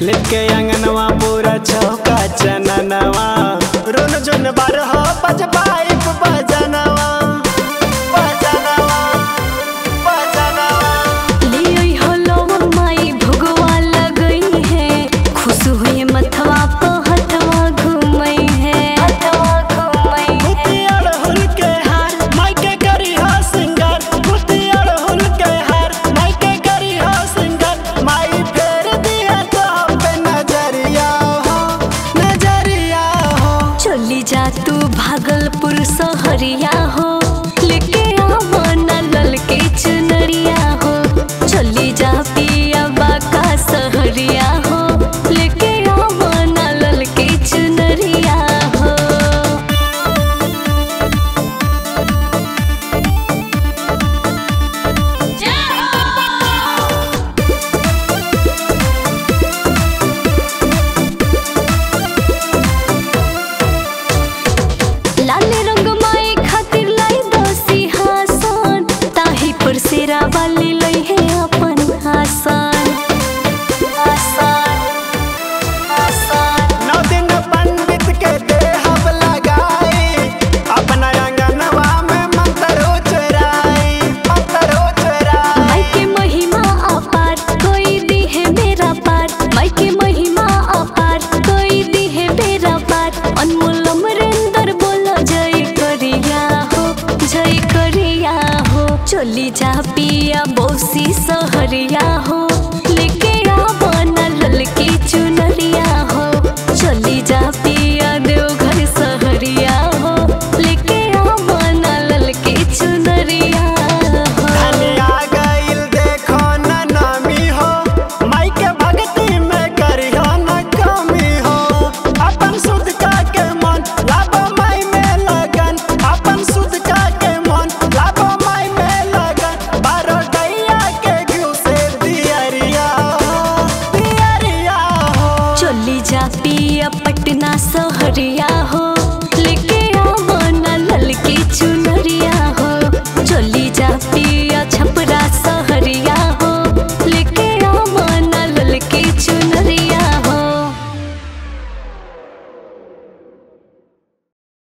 लेके अंगनवा पूरा चौका चननवा रोन जोन बारह बजबाई बजनवा बजनवा बजनवा ले हो लो माई भगवा लगई है खुश हुए मथवा पे हथवा घूमई है हथवा घूमई मुतियार हुल के हार माई के करी हो सिंगर मुतियार हुल के हार माई के करी हो सिंगर माई फेर दिया तो पे नजरिया हो चली जा तू भागलपुर सहरिया हो लेके आवाना लल के चुनरिया हो चली जा पिया बाका सहरिया हो लेके आवाना लल के चुनरिया हो लाले रंग माए खातिर लाई दो सिंहासन ताही पर सेरा वाली लई है अपन आसन आसन आसन नौ दिन पंडित के देहब लगाई अपना अंगनवा में मंत्र उचराई माई के महिमा अपार कोई दी है मेरा पार माई के महिमा अपार कोई दी है मेरा पार अनमोल अमरेंद्र बोलो जय करिया हो चली जा पिया बौसी सहरिया हो लेके आवा